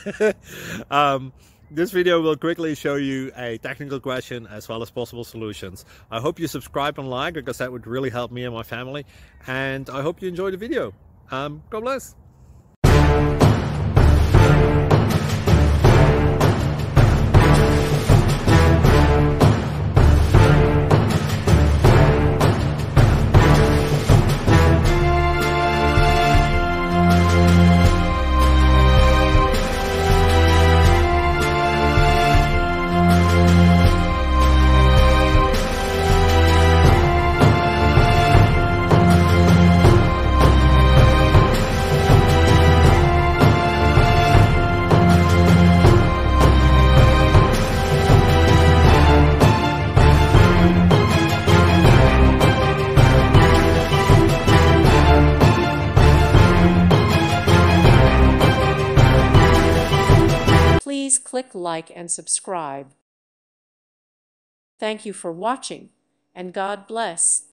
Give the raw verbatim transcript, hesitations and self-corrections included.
um, this video will quickly show you a technical question as well as possible solutions. I hope you subscribe and like, because that would really help me and my family. And I hope you enjoy the video. Um, God bless. Please click like and subscribe. Thank you for watching, and God bless.